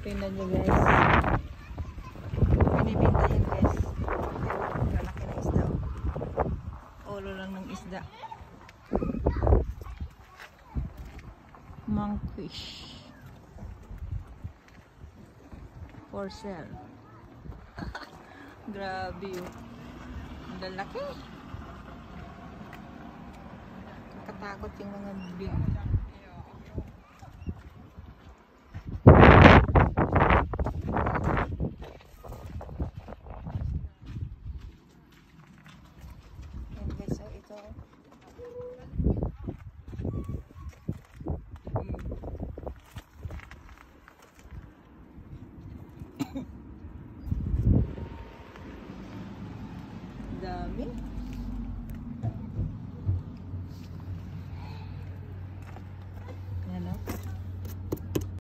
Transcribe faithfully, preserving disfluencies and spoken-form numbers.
Tingnan nyo guys. Binibinta yun guys. Lalaki na isda. Ulo lang ng isda. Monkfish. For sale. Grabe yun. Ang lalaki. Kakatakot yung mga big